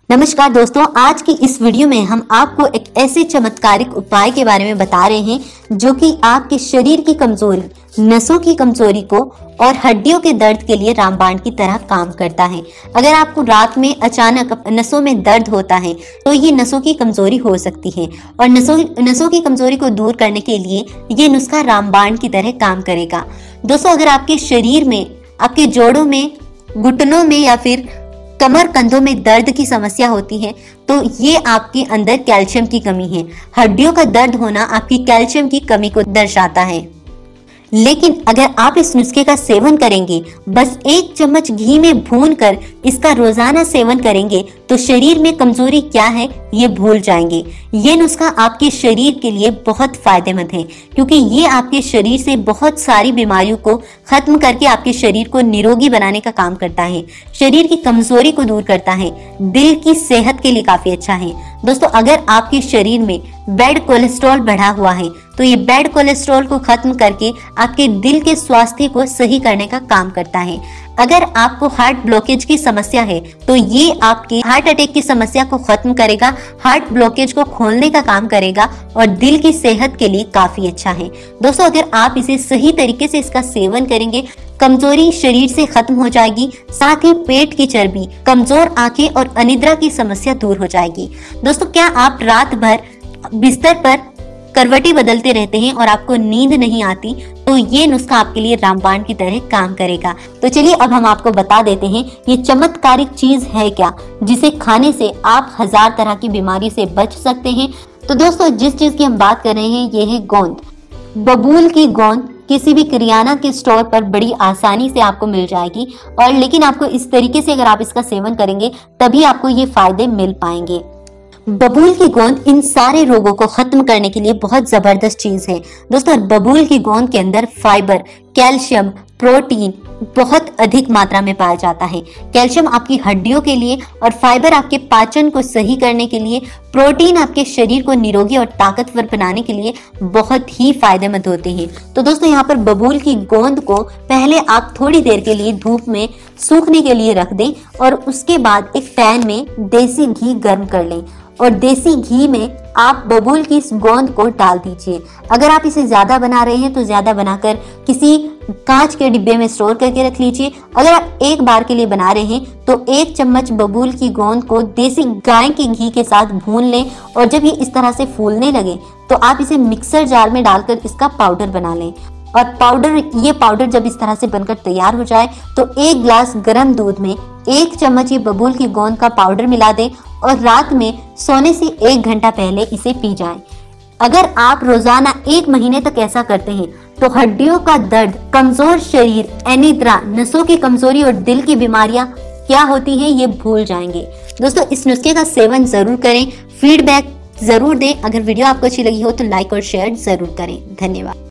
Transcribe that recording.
नमस्कार दोस्तों, आज की इस वीडियो में हम आपको एक ऐसे चमत्कारिक उपाय के बारे में बता रहे हैं जो कि आपके शरीर की कमजोरी, नसों की कमजोरी को और हड्डियों के दर्द के लिए रामबाण की तरह काम करता है। अगर आपको रात में अचानक नसों में दर्द होता है तो ये नसों की कमजोरी हो सकती है और नसों की कमजोरी को दूर करने के लिए ये नुस्खा रामबाण की तरह काम करेगा। दोस्तों, अगर आपके शरीर में, आपके जोड़ों में, घुटनों में या फिर कमर कंधों में दर्द की समस्या होती है तो ये आपके अंदर कैल्शियम की कमी है। हड्डियों का दर्द होना आपकी कैल्शियम की कमी को दर्शाता है। लेकिन अगर आप इस नुस्खे का सेवन करेंगे, बस 1 चम्मच घी में भूनकर इसका रोजाना सेवन करेंगे तो शरीर में कमजोरी क्या है ये भूल जाएंगे। ये नुस्खा आपके शरीर के लिए बहुत फायदेमंद है क्योंकि ये आपके शरीर से बहुत सारी बीमारियों को खत्म करके आपके शरीर को निरोगी बनाने का काम करता है, शरीर की कमजोरी को दूर करता है, दिल की सेहत के लिए काफी अच्छा है। दोस्तों, अगर आपके शरीर में बैड कोलेस्ट्रॉल बढ़ा हुआ है तो ये बैड कोलेस्ट्रॉल को खत्म करके आपके दिल के स्वास्थ्य को सही करने का काम करता है। अगर आपको हार्ट ब्लॉकेज की समस्या है तो ये आपके हार्ट अटैक की समस्या को खत्म करेगा, हार्ट ब्लॉकेज को खोलने का काम करेगा और दिल की सेहत के लिए काफी अच्छा है। दोस्तों, अगर आप इसे सही तरीके से इसका सेवन करेंगे, कमजोरी शरीर से खत्म हो जाएगी, साथ ही पेट की चर्बी, कमजोर आंखें और अनिद्रा की समस्या दूर हो जाएगी। दोस्तों, क्या आप रात भर बिस्तर पर करवटी बदलते रहते हैं और आपको नींद नहीं आती तो ये नुस्खा आपके लिए रामबाण की तरह काम करेगा। तो चलिए अब हम आपको बता देते हैं ये चमत्कारिक चीज है क्या जिसे खाने से आप 1000 तरह की बीमारी से बच सकते हैं। तो दोस्तों, जिस चीज की हम बात कर रहे हैं ये है गोंद। बबूल की गोंद किसी भी किराना के स्टोर पर बड़ी आसानी से आपको मिल जाएगी और लेकिन आपको इस तरीके से अगर आप इसका सेवन करेंगे तभी आपको ये फायदे मिल पाएंगे। बबूल की गोंद इन सारे रोगों को खत्म करने के लिए बहुत जबरदस्त चीज है। दोस्तों, बबूल की गोंद के अंदर फाइबर, कैल्शियम, प्रोटीन बहुत अधिक मात्रा में पाया जाता है। कैल्शियम आपकी हड्डियों के लिए और फाइबर आपके पाचन को सही करने के लिए, प्रोटीन आपके शरीर को निरोगी और ताकतवर बनाने के लिए बहुत ही फायदेमंद होते हैं। तो दोस्तों, यहाँ पर बबूल की गोंद को पहले आप थोड़ी देर के लिए धूप में सूखने के लिए रख दें और उसके बाद एक पैन में देसी घी गर्म कर लें और देसी घी में आप बबूल की इस गोंद को डाल दीजिए। अगर आप इसे ज्यादा बना रहे हैं तो ज्यादा बनाकर किसी कांच के डिब्बे में स्टोर करके रख लीजिए। अगर आप एक बार के लिए बना रहे हैं तो 1 चम्मच बबूल की गोंद को देसी गाय के घी के साथ भून लें और जब ये इस तरह से फूलने लगे तो आप इसे मिक्सर जार में डालकर इसका पाउडर बना लें। और ये पाउडर जब इस तरह से बनकर तैयार हो जाए तो 1 गिलास गर्म दूध में 1 चम्मच ये बबूल की गोंद का पाउडर मिला दें और रात में सोने से 1 घंटा पहले इसे पी जाएं। अगर आप रोजाना 1 महीने तक ऐसा करते हैं तो हड्डियों का दर्द, कमजोर शरीर, अनिद्रा, नसों की कमजोरी और दिल की बीमारियां क्या होती हैं ये भूल जाएंगे। दोस्तों, इस नुस्खे का सेवन जरूर करें, फीडबैक जरूर दें। अगर वीडियो आपको अच्छी लगी हो तो लाइक और शेयर जरूर करें। धन्यवाद।